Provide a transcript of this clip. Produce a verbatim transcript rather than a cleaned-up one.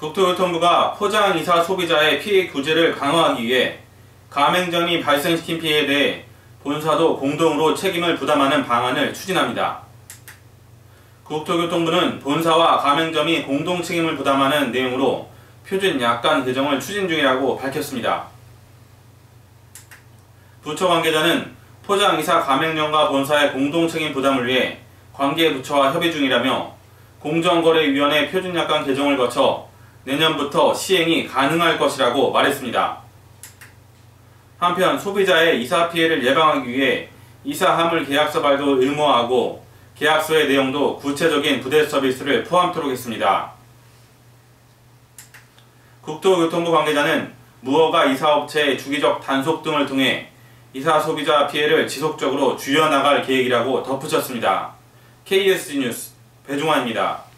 국토교통부가 포장이사 소비자의 피해 구제를 강화하기 위해 가맹점이 발생시킨 피해에 대해 본사도 공동으로 책임을 부담하는 방안을 추진합니다. 국토교통부는 본사와 가맹점이 공동 책임을 부담하는 내용으로 표준 약관 개정을 추진 중이라고 밝혔습니다. 부처 관계자는 포장이사 가맹점과 본사의 공동 책임 부담을 위해 관계 부처와 협의 중이라며 공정거래위원회 표준 약관 개정을 거쳐 내년부터 시행이 가능할 것이라고 말했습니다. 한편 소비자의 이사 피해를 예방하기 위해 이사 화물 계약서 발급을 의무화하고 계약서의 내용도 구체적인 부대 서비스를 포함토록 했습니다. 국토교통부 관계자는 무허가 이사업체의 주기적 단속 등을 통해 이사 소비자 피해를 지속적으로 줄여나갈 계획이라고 덧붙였습니다. 케이에스지 뉴스 배종환입니다.